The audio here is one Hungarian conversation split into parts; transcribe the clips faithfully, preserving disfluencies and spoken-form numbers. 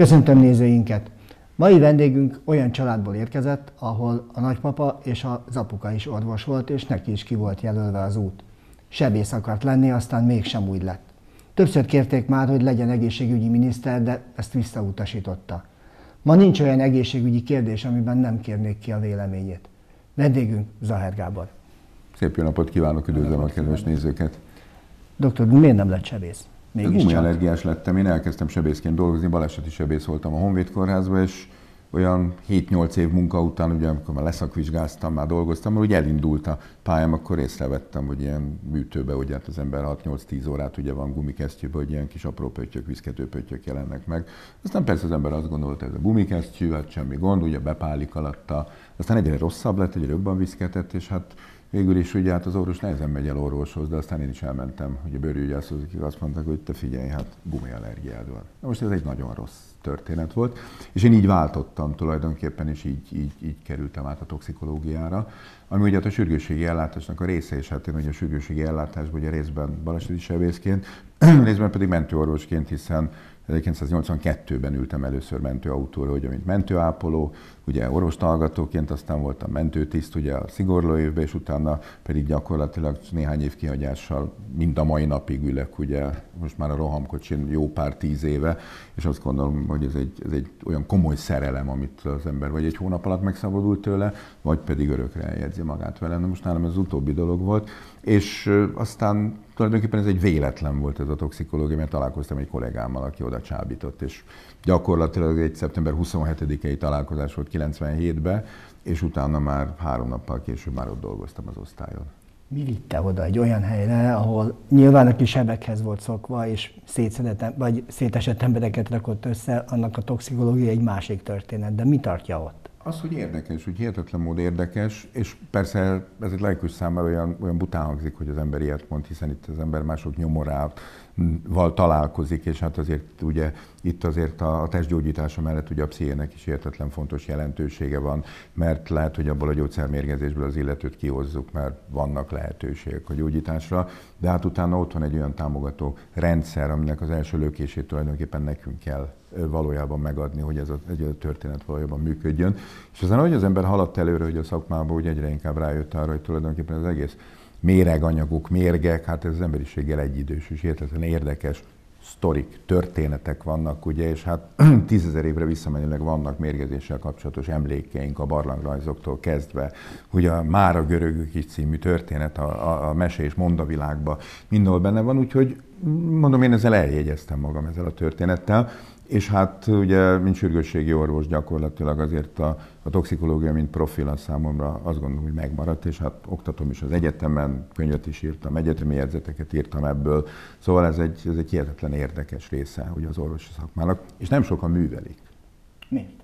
Köszöntöm nézőinket! Mai vendégünk olyan családból érkezett, ahol a nagypapa és az apuka is orvos volt, és neki is ki volt jelölve az út. Sebész akart lenni, aztán mégsem úgy lett. Többször kérték már, hogy legyen egészségügyi miniszter, de ezt visszautasította. Ma nincs olyan egészségügyi kérdés, amiben nem kérnék ki a véleményét. Vendégünk Zaher Gábor. Szép jó napot kívánok, üdvözlöm a kedves nézőket! Doktor, miért nem lett sebész? Gumiallergiás lettem, én elkezdtem sebészként dolgozni, baleseti sebész voltam a Honvéd Kórházban, és olyan hét-nyolc év munka után, ugye, amikor már leszakvizsgáztam, már dolgoztam, mert ugye elindult a pályám, akkor észrevettem, hogy ilyen műtőbe, ugye hát az ember hat-nyolc-tíz órát ugye van gumikesztyűben, hogy ilyen kis apró pöttyök, viszkető pöttyök jelennek meg. Aztán persze az ember azt gondolta, ez a gumikesztyű, hát semmi gond, ugye bepálik alatta. Aztán egyre rosszabb lett, egyre jobban viszketett, és hát végül is ugye hát az orvos nehezen megy el orvoshoz, de aztán én is elmentem, hogy a bőrügyászhoz, akik azt mondták, hogy te figyelj, hát gumiallergiád van. Na most ez egy nagyon rossz történet volt, és én így váltottam tulajdonképpen, és így, így, így kerültem át a toxikológiára, ami ugye hát a sürgősségi ellátásnak a része, és hát én ugye a sürgősségi ellátásban ugye részben baleseti sebészként, részben pedig mentőorvosként, hiszen ezerkilencszáznyolcvankettőben ültem először mentőautóra, ugye, mint mentőápoló, ugye orvostallgatóként, aztán voltam mentőtiszt ugye a szigorló évben, és utána pedig gyakorlatilag néhány év kihagyással mind a mai napig ülök, ugye most már a rohamkocsin jó pár tíz éve, és azt gondolom, hogy ez egy, ez egy olyan komoly szerelem, amit az ember vagy egy hónap alatt megszabadult tőle, vagy pedig örökre eljegyzi magát vele. Na most nálam ez az utóbbi dolog volt, és aztán tulajdonképpen ez egy véletlen volt ez a toxikológia, mert találkoztam egy kollégámmal, aki oda csábított, és gyakorlatilag egy szeptember huszonhetedikei találkozás volt kilencvenhétben, és utána már három nappal később már ott dolgoztam az osztályon. Mi vitte oda egy olyan helyre, ahol nyilván a kis sebekhez volt szokva, és szétszedett, vagy szétesett embereket rakott össze, annak a toxikológia egy másik történet, de mi tartja ott? Az, hogy érdekes, hogy hihetetlen mód érdekes, és persze ez egy laikus számára olyan, olyan bután hangzik, hogy az ember ilyet mond, hiszen itt az ember mások nyomorával találkozik, és hát azért ugye itt azért a, a testgyógyítása mellett ugye a pszichének is hihetetlen fontos jelentősége van, mert lehet, hogy abból a gyógyszermérgezésből az illetőt kihozzuk, mert vannak lehetőségek a gyógyításra, de hát utána ott van egy olyan támogató rendszer, aminek az első lökését tulajdonképpen nekünk kell valójában megadni, hogy ez a, egy a történet valójában működjön. És aztán, ahogy az ember haladt előre, hogy a szakmában úgy egyre inkább rájött arra, hogy tulajdonképpen az egész méreganyagok, mérgek, hát ez az emberiséggel egyidős, és hihetetlen érdekes sztorik, történetek vannak, ugye, és hát tízezer évre visszamenőleg vannak mérgezéssel kapcsolatos emlékeink a barlangrajzoktól kezdve, hogy a Mára görögök is című történet a, a, a mese és mondavilágban mindenhol benne van, úgyhogy mondom, én ezzel eljegyeztem magam ezzel a történettel, és hát ugye, mint sürgősségi orvos gyakorlatilag azért a, a toxikológia, mint profil a számomra azt gondolom, hogy megmaradt, és hát oktatom is az egyetemen, könyvet is írtam, egyetemi jegyzeteket írtam ebből, szóval ez egy, ez egy hihetetlen érdekes része ugye az orvosi szakmának, és nem sokan művelik. Miért?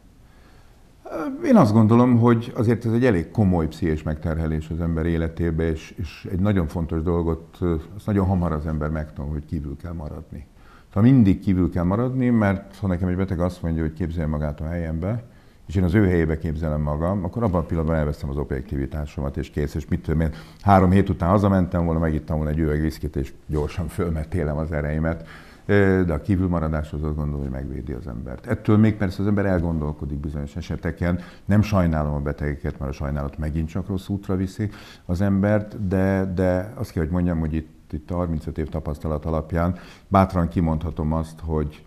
Én azt gondolom, hogy azért ez egy elég komoly pszichés megterhelés az ember életébe, és, és egy nagyon fontos dolgot, azt nagyon hamar az ember megtanul, hogy kívül kell maradni. Szóval mindig kívül kell maradni, mert ha nekem egy beteg azt mondja, hogy képzelje magát a helyembe, és én az ő helyébe képzelem magam, akkor abban a pillanatban elvesztem az objektivitásomat, és kész, és mit tudom én, három hét után hazamentem volna, megittam volna egy üveg viszkit, és gyorsan fölmetélem az ereimet. De a kívülmaradás az azt gondolom, hogy megvédi az embert. Ettől még persze az ember elgondolkodik bizonyos eseteken. Nem sajnálom a betegeket, mert a sajnálat megint csak rossz útra viszi az embert, de, de azt kell, hogy mondjam, hogy itt itt a harmincöt év tapasztalat alapján bátran kimondhatom azt, hogy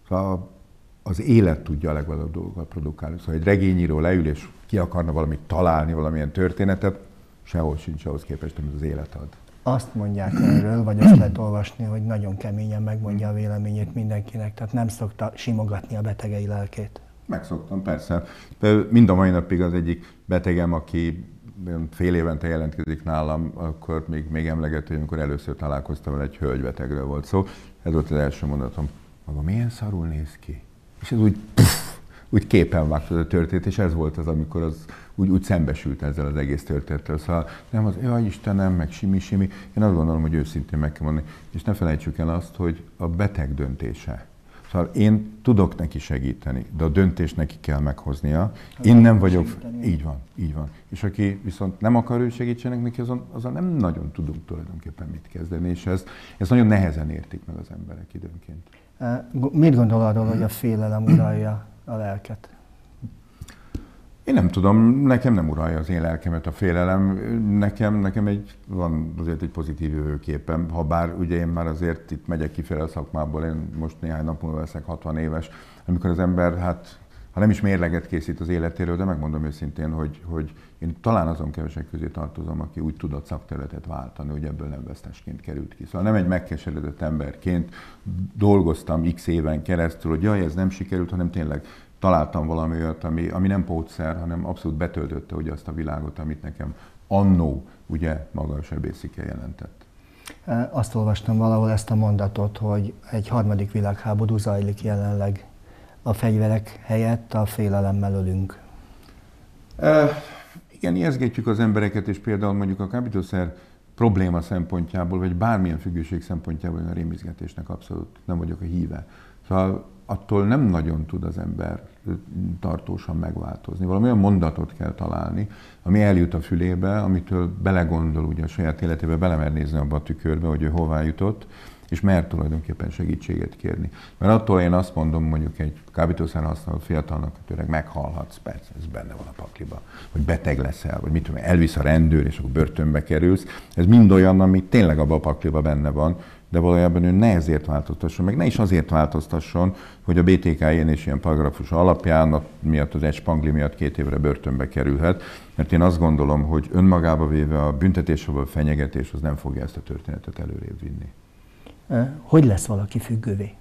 az élet tudja a legvadabb dolgokat produkálni. Szóval egy regényíró leül és ki akarna valamit találni, valamilyen történetet, sehol sincs ahhoz képest, amit az élet ad. Azt mondják erről, vagy azt lehet olvasni, hogy nagyon keményen megmondja a véleményét mindenkinek, tehát nem szokta simogatni a betegei lelkét. Megszoktam, persze. Mind a mai napig az egyik betegem, aki fél évente jelentkezik nálam, akkor még, még emlegető, hogy amikor először találkoztam, egy hölgybetegről volt szó. Ez volt az első mondatom. Maga milyen szarul néz ki? És ez úgy, puff, úgy képen vágta a történet, és ez volt az, amikor az úgy, úgy szembesült ezzel az egész történettel. Szóval nem az, jaj Istenem, meg simi-simi. Én azt gondolom, hogy őszintén meg kell mondani. És ne felejtsük el azt, hogy a beteg döntése. Szóval én tudok neki segíteni, de a döntést neki kell meghoznia. Én nem vagyok... Segíteni. Így van, így van. És aki viszont nem akar, ő segítsenek neki, azon, azon nem nagyon tudunk tulajdonképpen mit kezdeni, és ezt, ezt nagyon nehezen értik meg az emberek időnként. Mit gondol arról, hogy a félelem uralja a lelket? Én nem tudom, nekem nem uralja az én lelkemet a félelem. Nekem, nekem egy, van azért egy pozitív jövőképem, ha bár ugye én már azért itt megyek kifele a szakmából, én most néhány nap múlva leszek hatvan éves, amikor az ember, hát ha nem is mérleget készít az életéről, de megmondom őszintén, hogy, hogy én talán azon kevesek közé tartozom, aki úgy tudott szakterületet váltani, hogy ebből nem vesztesként került ki. Szóval nem egy megkeseredett emberként dolgoztam x éven keresztül, hogy jaj, ez nem sikerült, hanem tényleg találtam valami olyat, ami, ami nem pótszer, hanem abszolút betöltötte ugye azt a világot, amit nekem annó ugye maga a sebészike jelentett. Azt olvastam valahol ezt a mondatot, hogy egy harmadik világháború zajlik jelenleg. A fegyverek helyett a félelemmel ölünk. E, igen, ijesztgetjük az embereket, és például mondjuk a kábítószer probléma szempontjából, vagy bármilyen függőség szempontjából a rémizgetésnek abszolút nem vagyok a híve. Szóval attól nem nagyon tud az ember tartósan megváltozni. Valami olyan mondatot kell találni, ami eljut a fülébe, amitől belegondol ugye a saját életébe, belemer nézni abba a tükörbe, hogy ő hová jutott, és mer tulajdonképpen segítséget kérni. Mert attól én azt mondom, mondjuk egy kábítószer használó fiatalnak, hogy tényleg meghalhatsz, persze, ez benne van a pakliba, hogy beteg leszel, vagy mit tudom, elvisz a rendőr, és akkor börtönbe kerülsz. Ez mind olyan, ami tényleg abban a pakliba benne van, de valójában ő ne ezért változtasson, meg ne is azért változtasson, hogy a bé té ká ilyen és ilyen paragrafus alapján, miatt az egy spangli miatt két évre börtönbe kerülhet. Mert én azt gondolom, hogy önmagába véve a büntetés, a fenyegetés, az nem fogja ezt a történetet előrébb vinni. Hogy lesz valaki függővé?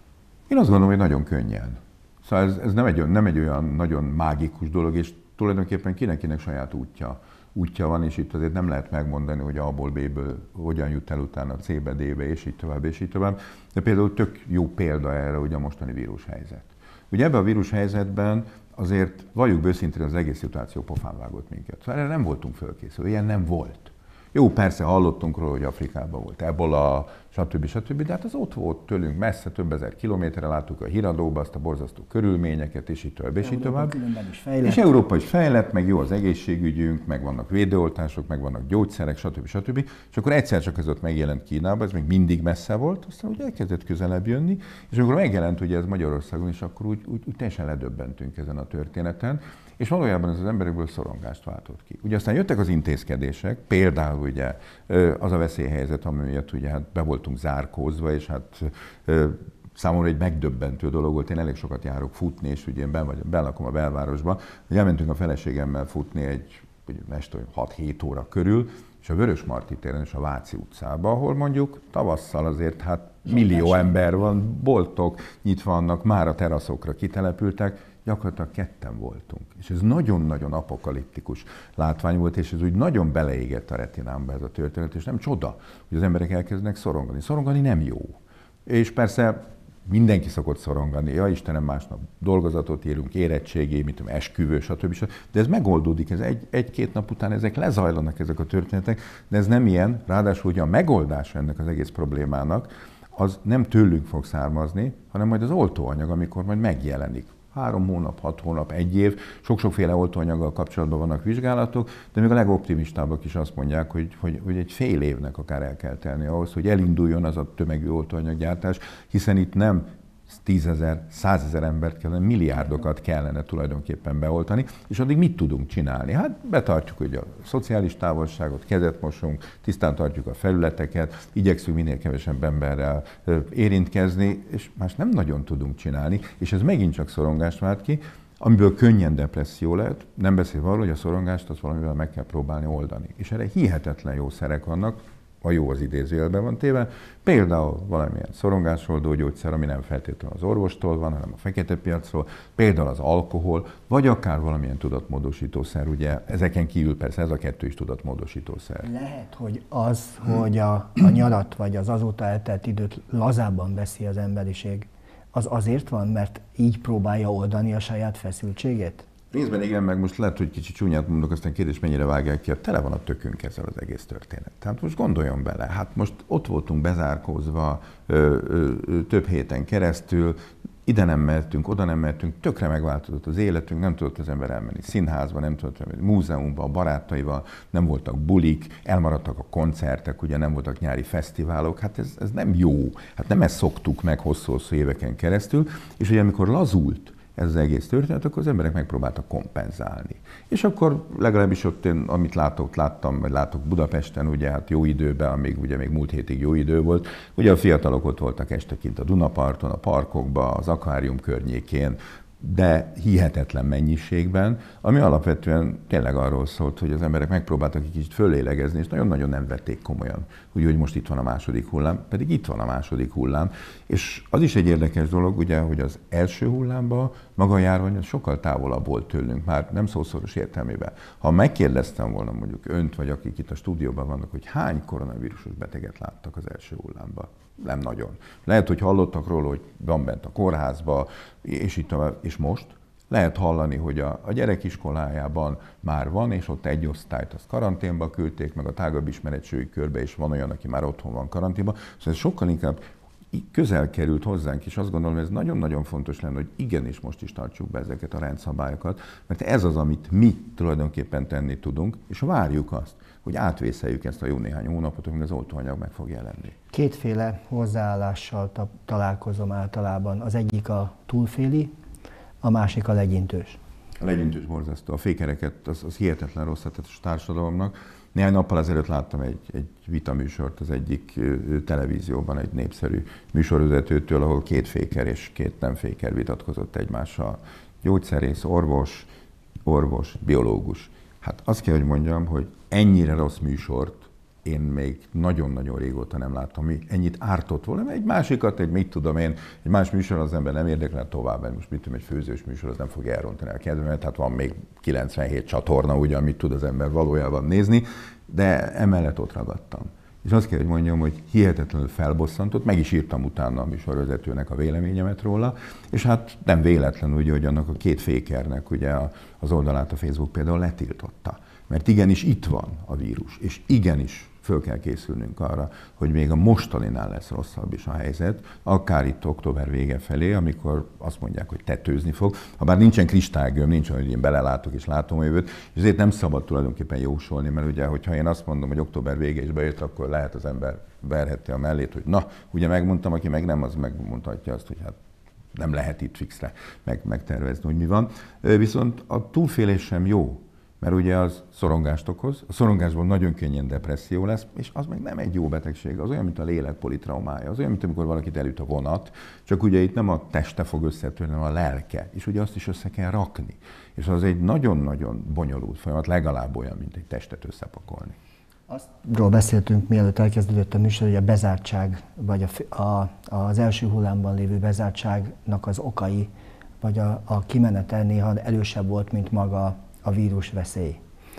Én azt gondolom, hogy nagyon könnyen. Szóval ez, ez nem, egy, nem egy olyan nagyon mágikus dolog, és tulajdonképpen kinek-kinek saját útja. útja van, és itt azért nem lehet megmondani, hogy A-ból B-ből hogyan jut el utána C-be, D-be, és így tovább, és így tovább. De például tök jó példa erre ugye a mostani vírushelyzet. Ugye ebben a vírushelyzetben azért valljuk őszintén, az egész szituáció pofán vágott minket. Szóval erre nem voltunk fölkészülve, ilyen nem volt. Jó, persze hallottunk róla, hogy Afrikában volt ebola, stb. stb., de hát az ott volt tőlünk messze, több ezer kilométerre, láttuk a híradóba azt a borzasztó körülményeket, és így tovább, és így tovább. És Európa is fejlett, meg jó az egészségügyünk, meg vannak védőoltások, meg vannak gyógyszerek, stb. stb. És akkor egyszer csak ez ott megjelent Kínában, ez még mindig messze volt, aztán ugye elkezdett közelebb jönni, és amikor megjelent ugye ez Magyarországon, és akkor úgy, úgy, úgy teljesen ledöbbentünk ezen a történeten, és valójában ez az emberekből szorongást váltott ki. Ugye aztán jöttek az intézkedések, például ugye az a veszélyhelyzet, ami miatt ugye hát be voltunk zárkózva, és hát számomra egy megdöbbentő dolog volt, én elég sokat járok futni, és ugye én ben vagyok, benlakom a belvárosba, hogy elmentünk a feleségemmel futni egy este hat-hét óra körül, és a Vörösmarty téren és a Váci utcában, ahol mondjuk tavasszal azért hát millió ember van, boltok nyitva vannak, már a teraszokra kitelepültek, gyakorlatilag ketten voltunk. És ez nagyon-nagyon apokaliptikus látvány volt, és ez úgy nagyon beleégett a retinámba ez a történet, és nem csoda, hogy az emberek elkezdenek szorongani. Szorongani nem jó. És persze mindenki szokott szorongani, ja Istenem, másnap dolgozatot írunk, érettségi, mit tudom, esküvő, stb. stb. De ez megoldódik, ez egy, egy-két nap után ezek lezajlanak, ezek a történetek, de ez nem ilyen, ráadásul ugye a megoldás ennek az egész problémának, az nem tőlünk fog származni, hanem majd az oltóanyag, amikor majd megjelenik. Három hónap, hat hónap, egy év, sok-sokféle oltóanyaggal kapcsolatban vannak vizsgálatok, de még a legoptimistábbak is azt mondják, hogy, hogy, hogy egy fél évnek akár el kell telni ahhoz, hogy elinduljon az a tömegű oltóanyaggyártás, hiszen itt nem tízezer, százezer embert kellene, milliárdokat kellene tulajdonképpen beoltani, és addig mit tudunk csinálni? Hát betartjuk ugye a szociális távolságot, kezet mosunk, tisztán tartjuk a felületeket, igyekszünk minél kevesebb emberrel érintkezni, és más nem nagyon tudunk csinálni, és ez megint csak szorongást vált ki, amiből könnyen depresszió lehet, nem beszélve arról, hogy a szorongást azt valamivel meg kell próbálni oldani. És erre hihetetlen jó szerek vannak, a jó az idézőjelben van téve, például valamilyen szorongásoldó gyógyszer, ami nem feltétlenül az orvostól van, hanem a fekete piacról, például az alkohol, vagy akár valamilyen tudatmódosítószer, ugye ezeken kívül persze ez a kettő is tudatmódosítószer. Lehet, hogy az, hogy a, a nyarat vagy az azóta eltelt időt lazábban veszi az emberiség, az azért van, mert így próbálja oldani a saját feszültségét? Részben igen, meg most lehet, hogy kicsit csúnyát mondok, aztán kérdés, mennyire vágják ki, tele van a tökünk ezzel az egész történet. Tehát most gondoljon bele, hát most ott voltunk bezárkózva ö, ö, ö, több héten keresztül, ide nem mehetünk, oda nem mehetünk, tökre megváltozott az életünk, nem tudott az ember elmenni színházba, nem tudott elmenni múzeumba, a barátaival, nem voltak bulik, elmaradtak a koncertek, ugye nem voltak nyári fesztiválok, hát ez, ez nem jó, hát nem ezt szoktuk meg hosszú-hosszú éveken keresztül, és ugye amikor lazult ez az egész történet, akkor az emberek megpróbáltak kompenzálni. És akkor legalábbis ott én, amit látok, láttam, vagy látok Budapesten, ugye hát jó időben, amíg ugye még múlt hétig jó idő volt, ugye a fiatalok ott voltak este kint a Dunaparton, a parkokban, az akvárium környékén, de hihetetlen mennyiségben, ami alapvetően tényleg arról szólt, hogy az emberek megpróbáltak egy kicsit fölélegezni, és nagyon-nagyon nem vették komolyan, úgy, hogy most itt van a második hullám, pedig itt van a második hullám. És az is egy érdekes dolog, ugye, hogy az első hullámban maga a járvány az sokkal távolabb volt tőlünk, már nem szószoros értelmében. Ha megkérdeztem volna mondjuk önt, vagy akik itt a stúdióban vannak, hogy hány koronavírusos beteget láttak az első hullámban, nem nagyon. Lehet, hogy hallottak róla, hogy van bent a kórházba, és itt tovább, és most lehet hallani, hogy a, a gyerekiskolájában már van, és ott egy osztályt azt karanténba küldték, meg a tágabb ismeretségi körbe is van olyan, aki már otthon van karanténban. Szóval ez sokkal inkább közel került hozzánk, és azt gondolom, hogy ez nagyon-nagyon fontos lenne, hogy igenis most is tartsuk be ezeket a rendszabályokat, mert ez az, amit mi tulajdonképpen tenni tudunk, és várjuk azt, hogy átvészeljük ezt a jó néhány hónapot, amíg az oltóanyag meg fog jelenni. Kétféle hozzáállással ta- találkozom általában. Az egyik a túlféli, a másik a legyintős. A legyintős borzasztó. A fékereket, az, az hihetetlen rossz tett a társadalomnak. Néhány nappal ezelőtt láttam egy, egy vitaműsort az egyik ö, televízióban, egy népszerű műsorvezetőtől, ahol két féker és két nem féker vitatkozott egymással. Gyógyszerész, orvos, orvos, biológus. Hát azt kell, hogy mondjam, hogy ennyire rossz műsort én még nagyon-nagyon régóta nem láttam, mi ennyit ártott volna. Egy másikat, egy mit tudom én, egy más műsor az ember nem érdekel tovább, mert most mit tudom, egy főzős műsor az nem fogja elrontani a kedvemet, tehát van még kilencvenhét csatorna, ugye, amit tud az ember valójában nézni, de emellett ott ragadtam. És azt kell, hogy mondjam, hogy hihetetlenül felbosszantott, meg is írtam utána a műsorvezetőnek a véleményemet róla, és hát nem véletlen, ugye, hogy annak a két fékernek ugye az oldalát a Facebook például letiltotta. Mert igenis itt van a vírus, és igenis föl kell készülnünk arra, hogy még a mostaninál lesz rosszabb is a helyzet, akár itt október vége felé, amikor azt mondják, hogy tetőzni fog. Habár nincsen kristálygömb, nincs olyan, hogy én belelátok és látom a jövőt, és ezért nem szabad tulajdonképpen jósolni, mert ugye, hogyha én azt mondom, hogy október vége is bejött, akkor lehet az ember verhette a mellét, hogy na, ugye megmondtam, aki meg nem, az megmondhatja azt, hogy hát nem lehet itt fixre meg, megtervezni, hogy mi van. Viszont a túlfélés sem jó. Mert ugye az szorongást okoz, a szorongásból nagyon könnyen depresszió lesz, és az meg nem egy jó betegség, az olyan, mint a lélek politraumája, az olyan, mint amikor valakit elüt a vonat, csak ugye itt nem a teste fog összetörni, hanem a lelke, és ugye azt is össze kell rakni. És az egy nagyon-nagyon bonyolult folyamat, legalább olyan, mint egy testet összepakolni. Aztról beszéltünk, mielőtt elkezdődött a műsor, hogy a bezártság, vagy a, a, az első hullámban lévő bezártságnak az okai, vagy a, a kimenetel néha elősebb volt, mint maga a vírus veszély.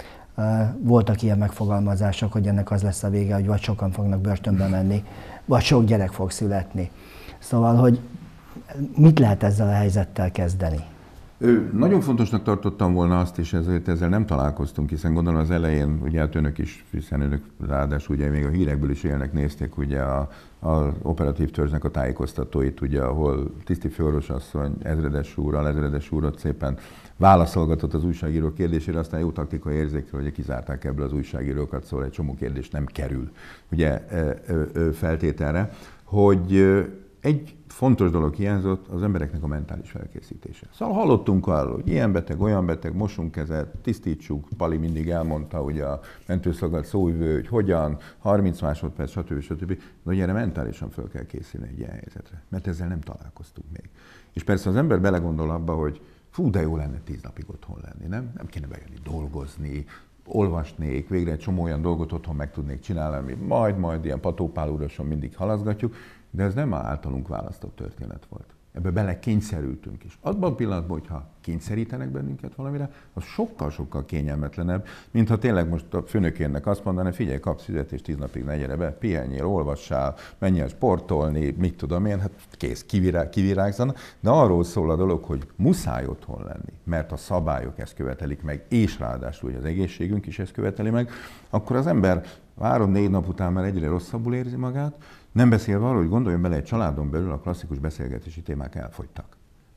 Voltak ilyen megfogalmazások, hogy ennek az lesz a vége, hogy vagy sokan fognak börtönbe menni, vagy sok gyerek fog születni. Szóval, hogy mit lehet ezzel a helyzettel kezdeni? Ő, nagyon fontosnak tartottam volna azt, és ezért ezzel nem találkoztunk, hiszen gondolom az elején, ugye hát önök is, hiszen önök ráadásul ugye még a hírekből is élnek, nézték ugye a, a operatív törzsnek a tájékoztatóit, ugye, ahol tisztifőorvosasszony, ezredes úr, alezredes úr ott szépen válaszolgatott az újságíró kérdésére, aztán jó taktikai érzékről, hogy kizárták ebből az újságírókat, szóval egy csomó kérdés nem kerül ugye feltételre, hogy egy fontos dolog hiányzott, az embereknek a mentális felkészítése. Szóval hallottunk arról, hogy ilyen beteg, olyan beteg, mosunk kezet, tisztítsuk, Pali mindig elmondta, ugye a mentőszolgálat szóvivő, hogy hogyan, harminc másodperc, stb. stb. De hogy erre mentálisan fel kell készülni egy ilyen helyzetre, mert ezzel nem találkoztunk még. És persze az ember belegondol abba, hogy fú, de jó lenne tíz napig otthon lenni, nem? Nem kéne bejönni dolgozni, olvasnék, végre egy csomó olyan dolgot otthon meg tudnék csinálni, ami majd, majd ilyen patópálúrosan mindig halaszgatjuk, de ez nem általunk választott történet volt. Ebbe bele kényszerültünk is. Abban a pillanatban, hogyha kényszerítenek bennünket valamire, az sokkal-sokkal kényelmetlenebb, mint ha tényleg most a főnökének azt mondaná, figyelj, kapsz fizetést, tíz napig ne gyere be, pihenjél, olvassál, menjél sportolni, mit tudom én, hát kész, kivirá, kivirágzana. De arról szól a dolog, hogy muszáj otthon lenni, mert a szabályok ezt követelik meg, és ráadásul az egészségünk is ezt követeli meg, akkor az ember három-négy nap után már egyre rosszabbul érzi magát, nem beszélve arról, hogy gondoljon bele, egy családon belül a klasszikus beszélgetési témák elfogytak.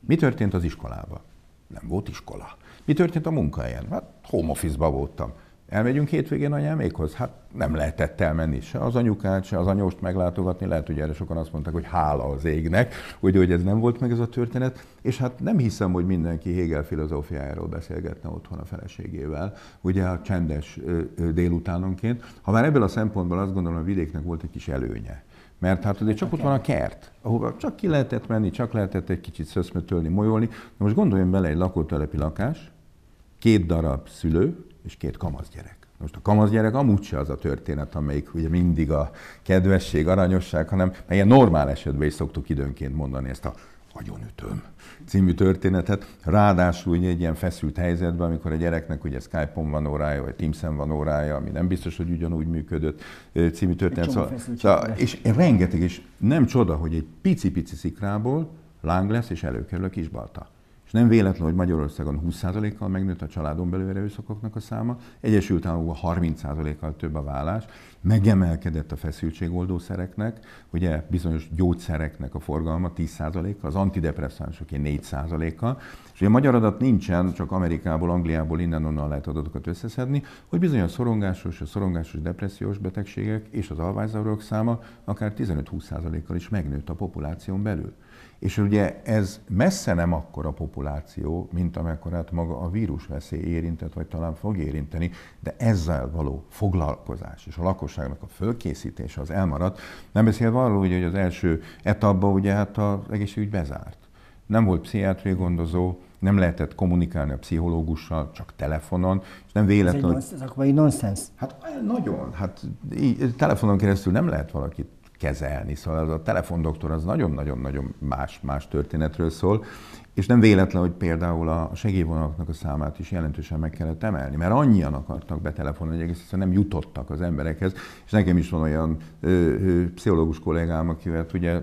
Mi történt az iskolában? Nem volt iskola. Mi történt a munkahelyen? Hát home office-ba voltam. Elmegyünk hétvégén anyámékhoz? Hát nem lehetett elmenni se az anyukát, se az anyóst meglátogatni. Lehet, hogy erre sokan azt mondták, hogy hála az égnek, hogy, hogy ez nem volt meg ez a történet. És hát nem hiszem, hogy mindenki Hegel filozófiájáról beszélgetne otthon a feleségével, ugye a csendes délutánonként. Ha már ebből a szempontból azt gondolom, a vidéknek volt egy kis előnye. Mert hát azért csak ott van a kert, ahova csak ki lehetett menni, csak lehetett egy kicsit szöszmötölni, molyolni. Na most gondoljon bele egy lakótelepi lakás, két darab szülő és két kamaszgyerek. Most a kamaszgyerek amúgy se az a történet, amelyik ugye mindig a kedvesség, aranyosság, hanem ilyen normál esetben is szoktuk időnként mondani ezt a agyonütöm című történetet. Ráadásul ugye egy ilyen feszült helyzetben, amikor a gyereknek ugye Skype-on van órája, vagy Teams-en van órája, ami nem biztos, hogy ugyanúgy működött című történet. Szóval, szóval, és rengeteg, és nem csoda, hogy egy pici-pici szikrából láng lesz, és előkerül a Kisbalta. És nem véletlen, hogy Magyarországon húsz százalékkal megnőtt a családon belül erőszakoknak a száma, Egyesült Államokban harminc százalékkal több a vállás, megemelkedett a feszültségoldószereknek, ugye bizonyos gyógyszereknek a forgalma tíz százalékkal, az antidepresszánsoké négy százalékkal, és ugye a magyar adat nincsen, csak Amerikából, Angliából, innen-onnan lehet adatokat összeszedni, hogy bizony a szorongásos, a szorongásos depressziós betegségek és az alvászavarok száma akár tizenöt-húsz százalékkal is megnőtt a populáción belül. És ugye ez messze nem akkora populáció, mint amekkorát maga a vírusveszély érintett, vagy talán fog érinteni, de ezzel való foglalkozás és a lakosságnak a fölkészítése az elmaradt. Nem beszélve arról, hogy az első etapban ugye hát az egészségügy bezárt. Nem volt pszichiátriai gondozó, nem lehetett kommunikálni a pszichológussal, csak telefonon, és nem véletlenül... Ez, egy, ez akkor egy nonsens. Hát nagyon, hát így, telefonon keresztül nem lehet valakit kezelni, szóval az a telefondoktor az nagyon-nagyon-nagyon más, más történetről szól, és nem véletlen, hogy például a segélyvonalaknak a számát is jelentősen meg kellett emelni, mert annyian akartak betelefonálni, hogy egész egyszerűen nem jutottak az emberekhez, és nekem is van olyan ö, ö, pszichológus kollégám, akivel ugye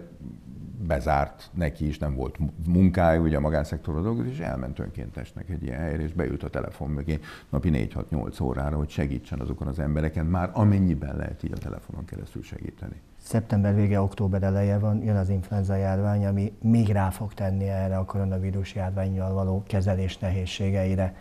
bezárt neki is, nem volt munkája, ugye a magánszektorra dolgozik, és elment önkéntesnek egy ilyen helyre, és beült a telefon mögé napi négy-hat-nyolc órára, hogy segítsen azokon az embereken, már amennyiben lehet így a telefonon keresztül segíteni. Szeptember vége, október eleje van, jön az influenza járvány, ami még rá fog tenni erre a koronavírus járvánnyal való kezelés nehézségeire.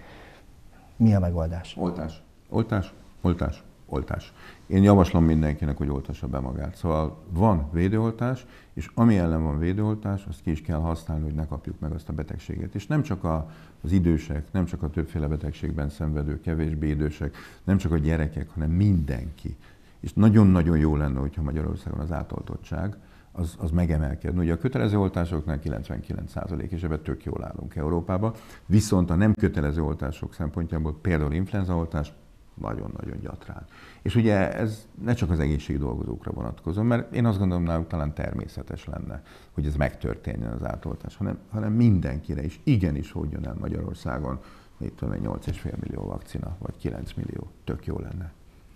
Mi a megoldás? Oltás. Oltás. Oltás. Oltás. Én javaslom mindenkinek, hogy oltassa be magát. Szóval van védőoltás, és ami ellen van védőoltás, azt ki is kell használni, hogy ne kapjuk meg azt a betegséget. És nem csak a, az idősek, nem csak a többféle betegségben szenvedő, kevésbé idősek, nem csak a gyerekek, hanem mindenki. És nagyon-nagyon jó lenne, hogyha Magyarországon az átoltottság az, az megemelkedne. Ugye a kötelező oltásoknál kilencvenkilenc százalék, és ebben tök jól állunk Európában. Viszont a nem kötelező oltások szempontjából, például influenzaoltás, nagyon-nagyon gyatrán. És ugye ez ne csak az egészségdolgozókra vonatkozom, mert én azt gondolom, náluk talán természetes lenne, hogy ez megtörténjen az átoltás, hanem, hanem mindenkire is, igenis hogyan el Magyarországon, mit tudom én, nyolc egész öt millió vakcina, vagy kilenc millió, tök jó lenne.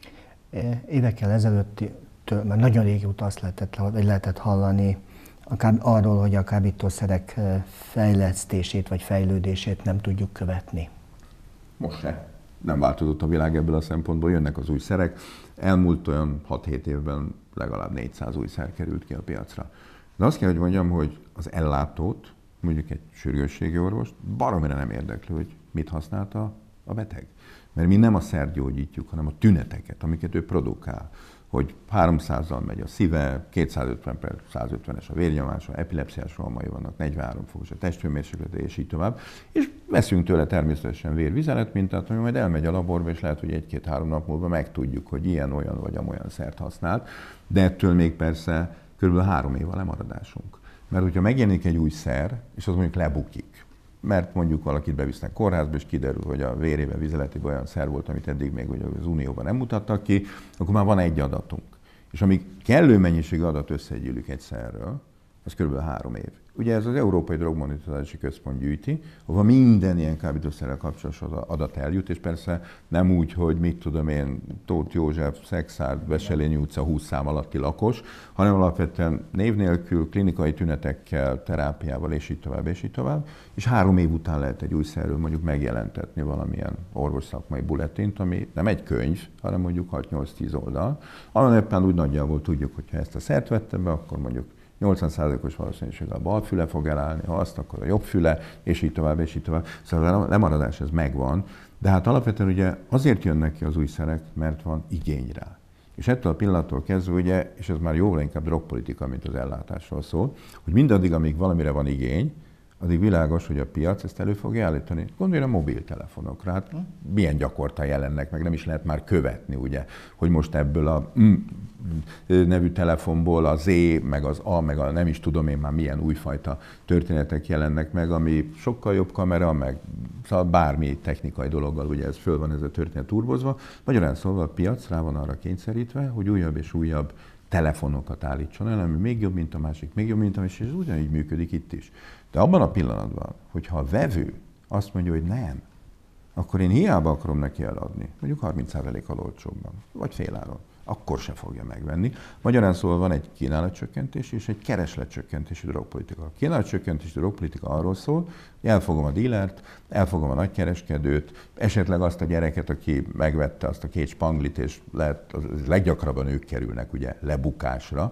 Évekkel ezelőtt, már nagyon régóta azt lehetett, vagy lehetett hallani akár arról, hogy a kábítószerek fejlesztését vagy fejlődését nem tudjuk követni. Most se. Nem változott a világ ebből a szempontból, jönnek az új szerek. Elmúlt olyan hat-hét évben legalább négyszáz új szer került ki a piacra. De azt kell, hogy mondjam, hogy az ellátót, mondjuk egy sürgősségi orvost, baromira nem érdekli, hogy mit használta a beteg. Mert mi nem a szert gyógyítjuk, hanem a tüneteket, amiket ő produkál. Hogy háromszázzal megy a szíve, kétszázötven per százötvenes a vérnyomása, epilepsziás rohamai vannak, negyvenhárom fokos a testhőmérséklete, és így tovább. És veszünk tőle természetesen vérvizelet mintát, ami majd elmegy a laborba, és lehet, hogy egy-két-három nap múlva megtudjuk, hogy ilyen, olyan vagy amolyan szert használt. De ettől még persze kb. három év a lemaradásunk. Mert hogyha megjelenik egy új szer, és az mondjuk lebukik, mert mondjuk valakit bevisznek kórházba, és kiderül, hogy a vérében, vizeletében olyan szer volt, amit eddig még az Unióban nem mutattak ki, akkor már van egy adatunk. És amíg kellő mennyiségű adat összegyűlik egy szerről, az kb. három év. Ugye ez az Európai Drogmonitorozási Központ gyűjti, ahol minden ilyen kábítószerrel kapcsolatos adat eljut, és persze nem úgy, hogy mit tudom én, Tóth József, Szexárd, Veselényi utca húsz szám alatti lakos, hanem alapvetően név nélkül, klinikai tünetekkel, terápiával, és így tovább, és így tovább. És három év után lehet egy új szerről mondjuk megjelentetni valamilyen orvosszakmai bulletint, ami nem egy könyv, hanem mondjuk hat-nyolc-tíz oldal. Amelyen éppen úgy nagyjából tudjuk, hogy ha ezt a szert vettem be, akkor mondjuk nyolcvan százalékos valószínűséggel a bal füle fog elállni, ha azt, akkor a jobb füle, és így tovább, és így tovább. Szóval a lemaradás ez megvan, de hát alapvetően ugye azért jönnek ki az új szerek, mert van igény rá. És ettől a pillanattól kezdve, ugye, és ez már jóval inkább drogpolitika, mint az ellátásról szól, hogy mindaddig, amíg valamire van igény, addig világos, hogy a piac ezt elő fogja állítani. Gondolj a mobiltelefonokra, hát milyen gyakorta jelennek meg, nem is lehet már követni, ugye, hogy most ebből a mm nevű telefonból a Z, meg az A, meg a nem is tudom én már milyen újfajta történetek jelennek meg, ami sokkal jobb kamera, meg szóval bármi technikai dologgal, ugye ez föl van ez a történet turbozva. Magyarán szólva a piac rá van arra kényszerítve, hogy újabb és újabb telefonokat állítson el, ami még jobb, mint a másik, még jobb, mint a másik, és ez ugyanígy működik itt is. De abban a pillanatban, hogyha a vevő azt mondja, hogy nem, akkor én hiába akarom neki eladni, mondjuk harminc százalékkal olcsóbban, vagy féláron, akkor se fogja megvenni. Magyarán szóval van egy kínálatcsökkentés és egy keresletcsökkentési drogpolitika. A kínálatcsökkentési drogpolitika arról szól, hogy elfogom a dílert, elfogom a nagykereskedőt, esetleg azt a gyereket, aki megvette azt a két spanglit, és lehet, az leggyakrabban ők kerülnek ugye lebukásra,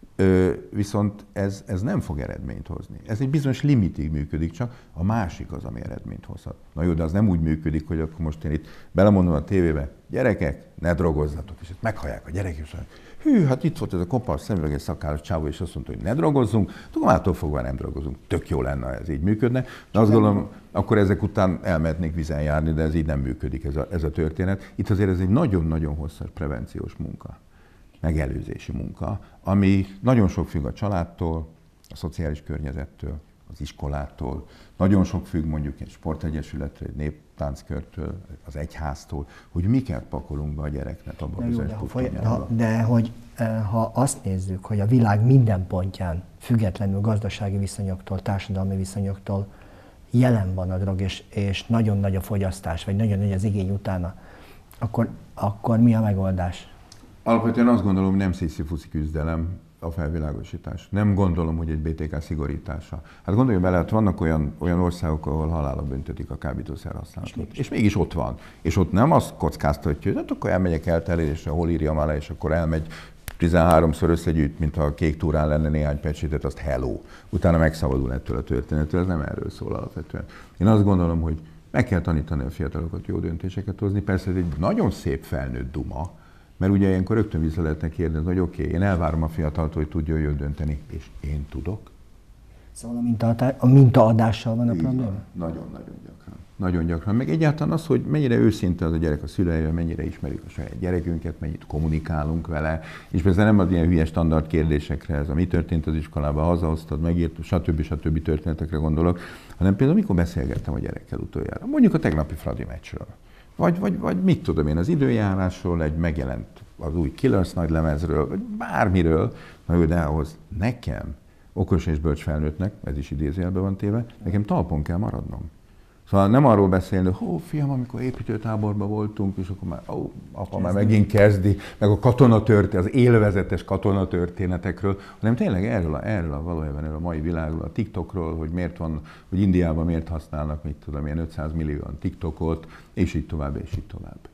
Ö, viszont ez, ez nem fog eredményt hozni. Ez egy bizonyos limitig működik, csak a másik az, ami eredményt hozhat. Na jó, de az nem úgy működik, hogy akkor most én itt belemondom a tévébe, gyerekek, ne drogozzatok, és itt meghallják a gyerekek, és hű, hát itt volt ez a kopasz, szemüveges szakállas csávó, és azt mondta, hogy ne drogozzunk, tudom, attól fogva nem drogozunk. Tök jó lenne, ha ez így működne, de azt gondolom, akkor ezek után elmehetnék vizen járni, de ez így nem működik ez a, ez a történet. Itt azért ez egy nagyon-nagyon hosszas prevenciós munka, megelőzési munka, ami nagyon sok függ a családtól, a szociális környezettől, az iskolától, nagyon sok függ mondjuk egy sportegyesülettől, egy néptánckörtől, az egyháztól, hogy miket pakolunk be a gyereknek abba a bizonyos puttonyába. De hogy ha azt nézzük, hogy a világ minden pontján, függetlenül gazdasági viszonyoktól, társadalmi viszonyoktól jelen van a drog, és, és nagyon nagy a fogyasztás, vagy nagyon nagy az igény utána, akkor, akkor mi a megoldás? Alapvetően azt gondolom, hogy nem sziszi-fuszi küzdelem a felvilágosítás. Nem gondolom, hogy egy bé té ká szigorítása. Hát gondolj bele, hát vannak olyan, olyan országok, ahol halálra büntetik a kábítószer használatot. És, és mégis ott van. És ott nem azt kockáztatja, hogy hát akkor elmegyek elterjedésre, hol írjam alá, és akkor elmegy tizenháromszor összegyűjt, mint ha a kék túrán lenne néhány pecsétet, azt hello. Utána megszabadul ettől a történettől, ez nem erről szól alapvetően. Én azt gondolom, hogy meg kell tanítani a fiatalokat jó döntéseket hozni. Persze ez egy nagyon szép felnőtt duma, mert ugye ilyenkor rögtön vissza lehetne kérdezni, hogy oké, okay, én elvárom a fiataltól, hogy tudjon jól dönteni, és én tudok. Szóval a, mintaadá- a mintaadással van a probléma? Nagyon-nagyon gyakran. Nagyon gyakran. Meg egyáltalán az, hogy mennyire őszinte az a gyerek a szüleivel, mennyire ismerjük a saját gyerekünket, mennyit kommunikálunk vele, és persze nem az ilyen hülye standard kérdésekre, ez a mi történt az iskolában, hazahoztad, megírt, stb. stb. Történetekre gondolok, hanem például mikor beszélgettem a gyerekkel utoljára, mondjuk a tegnapi Fradi meccsről. Vagy, vagy, vagy mit tudom én, az időjárásról, egy megjelent az új Killers nagylemezről, vagy bármiről, na jó, de ahhoz nekem, okos és bölcs felnőttnek, ez is idézőjelben van téve, nekem talpon kell maradnom. Szóval nem arról beszélni, hogy hó, fiam, amikor építőtáborban voltunk, és akkor már, ó, apa már megint kezdi, meg a katonatörténet, az élvezetes katonatörténetekről, hanem tényleg erről a, erről a valójában erről a mai világról, a TikTokról, hogy miért van, hogy Indiában miért használnak, mit tudom, ilyen ötszáz millióan TikTokot, és így tovább, és így tovább.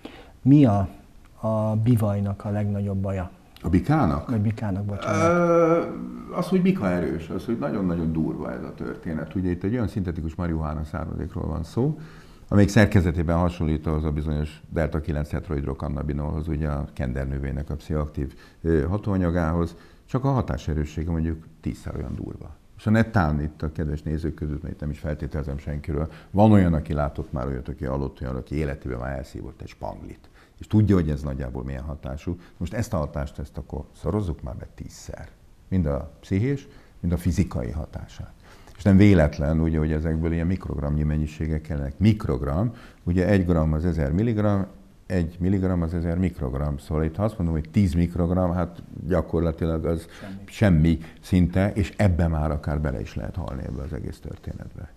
Mi a, a bivajnak a legnagyobb baja? A bikának? Vagy bikának, bocsánat. Ö, az, hogy bika erős, az, hogy nagyon-nagyon durva ez a történet. Ugye itt egy olyan szintetikus marihuána származékról van szó, amelyik szerkezetében hasonlít az a bizonyos delta kilenc tetrahidrokannabinolhoz, ugye a kendernövénynek a pszichoaktív hatóanyagához, csak a hatáserőssége mondjuk tízszer olyan durva. És a netán itt a kedves nézők között, mert itt nem is feltételezem senkiről, van olyan, aki látott már olyat, aki hallott olyan, aki életében már elszívott egy spanglit. És tudja, hogy ez nagyjából milyen hatású. Most ezt a hatást, ezt akkor szorozzuk már be tízszer. Mind a pszichés, mind a fizikai hatását. És nem véletlen, ugye, hogy ezekből ilyen mikrogramnyi mennyiségek kellenek. Mikrogram, ugye egy gram az ezer milligram, egy milligram az ezer mikrogram. Szóval itt ha azt mondom, hogy tíz mikrogram, hát gyakorlatilag az semmi, semmi szinte, és ebbe már akár bele is lehet halni ebbe az egész történetbe.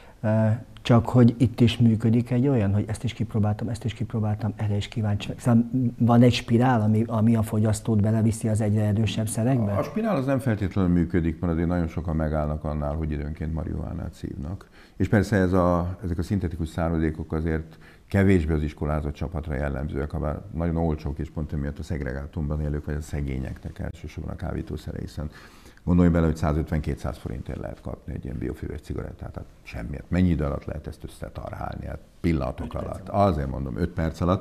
Csak hogy itt is működik egy olyan, hogy ezt is kipróbáltam, ezt is kipróbáltam, erre is kíváncsi. Szóval van egy spirál, ami, ami a fogyasztót beleviszi az egyre erősebb szerekbe? A, a spirál az nem feltétlenül működik, mert azért nagyon sokan megállnak annál, hogy időnként marihuánát szívnak. És persze ez a, ezek a szintetikus származékok azért kevésbé az iskolázott csapatra jellemzőek, habár nagyon olcsók, és pont emiatt a szegregátumban élők, vagy a szegényeknek elsősorban a kábítószere, hiszen Gondolj bele, hogy százötven-kétszáz forintért lehet kapni egy ilyen biofüves cigarettát, tehát semmiért. Mennyi idő alatt lehet ezt összetarhálni? Hát pillanatok alatt. Azért mondom, öt perc alatt.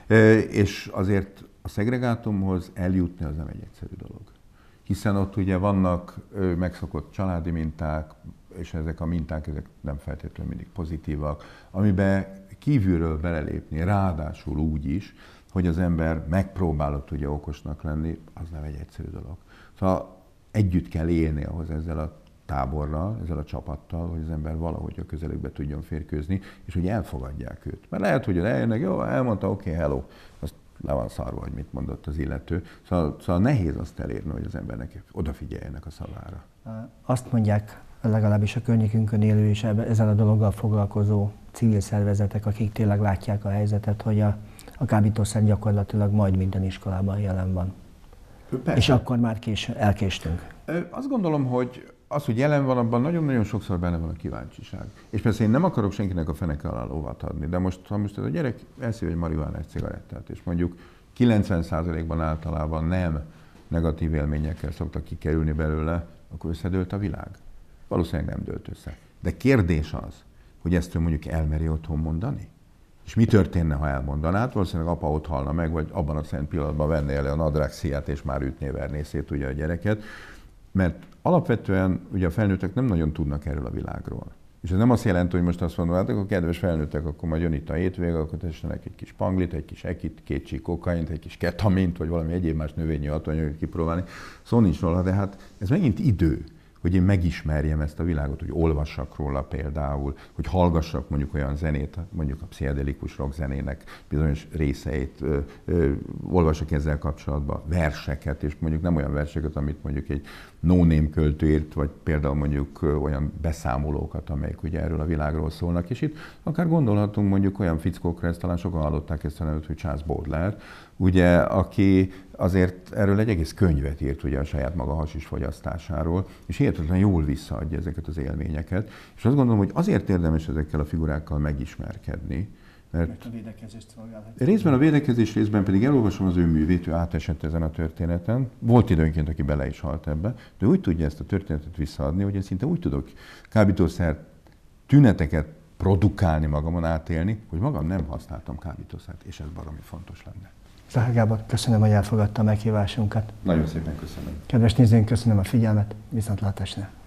És azért a szegregátumhoz eljutni az nem egy egyszerű dolog. Hiszen ott ugye vannak megszokott családi minták, és ezek a minták ezek nem feltétlenül mindig pozitívak, amiben kívülről belelépni, ráadásul úgy is, hogy az ember megpróbálott ugye okosnak lenni, az nem egy egyszerű dolog. Szóval együtt kell élni ahhoz ezzel a táborral, ezzel a csapattal, hogy az ember valahogy a közelükbe tudjon férkőzni, és hogy elfogadják őt. Mert lehet, hogy eljönnek, jó, elmondta, oké, okay, hello, azt le van szarva, hogy mit mondott az illető. Szóval, szóval nehéz azt elérni, hogy az embernek odafigyeljenek a szavára. Azt mondják, legalábbis a környékünkön élő és ezzel a dologgal foglalkozó civil szervezetek, akik tényleg látják a helyzetet, hogy a, a kábítószer gyakorlatilag majd minden iskolában jelen van. Persze. És akkor már kés, elkéstünk. Azt gondolom, hogy az, hogy jelen van, abban nagyon-nagyon sokszor benne van a kíváncsiság. És persze én nem akarok senkinek a feneke alá lovat adni, de most, ha most ez a gyerek elszív egy marihuánás cigarettát, és mondjuk kilencven százalékban általában nem negatív élményekkel szoktak kikerülni belőle, akkor összedőlt a világ. Valószínűleg nem dőlt össze. De kérdés az, hogy ezt ő mondjuk elmeri otthon mondani? És mi történne, ha elmondanád? Valószínűleg apa ott halna meg, vagy abban a szent pillanatban venné el a nadrágszíját, és már ütné, verné szét ugye a gyereket. Mert alapvetően ugye a felnőttek nem nagyon tudnak erről a világról. És ez nem azt jelenti, hogy most azt mondom, hát akkor kedves felnőttek, akkor majd jön itt a hétvége, akkor tessenek egy kis panglit, egy kis ekit, két csík kokaint, egy kis ketamint, vagy valami egyéb más növényi hatóanyagot kipróbálni. Szóval nincs róla, de hát ez megint idő, hogy én megismerjem ezt a világot, hogy olvassak róla például, hogy hallgassak mondjuk olyan zenét, mondjuk a pszichedelikus rock zenének bizonyos részeit, ö, ö, olvassak ezzel kapcsolatban verseket, és mondjuk nem olyan verseket, amit mondjuk egy no-name költő írt, vagy például mondjuk ö, olyan beszámolókat, amelyek ugye erről a világról szólnak, és itt akár gondolhatunk mondjuk olyan fickókra, ezt talán sokan hallották ezt a nevet, hogy Charles Baudelaire, ugye, aki azért erről egy egész könyvet írt ugye a saját maga hasis fogyasztásáról, és hihetetlen jól visszaadja ezeket az élményeket. És azt gondolom, hogy azért érdemes ezekkel a figurákkal megismerkedni, mert, mert a védekezést szolgálhat. Részben a védekezés, részben pedig elolvasom az ő művét, ő átesett ezen a történeten. Volt időnként, aki bele is halt ebbe, de úgy tudja ezt a történetet visszaadni, hogy én szinte úgy tudok kábítószer tüneteket produkálni magamon, átélni, hogy magam nem használtam kábítószert, és ez baromi fontos lenne. Zahár Gábor, köszönöm, hogy elfogadta a meghívásunkat. Nagyon szépen köszönöm. Kedves nézőink, köszönöm a figyelmet, viszontlátásra.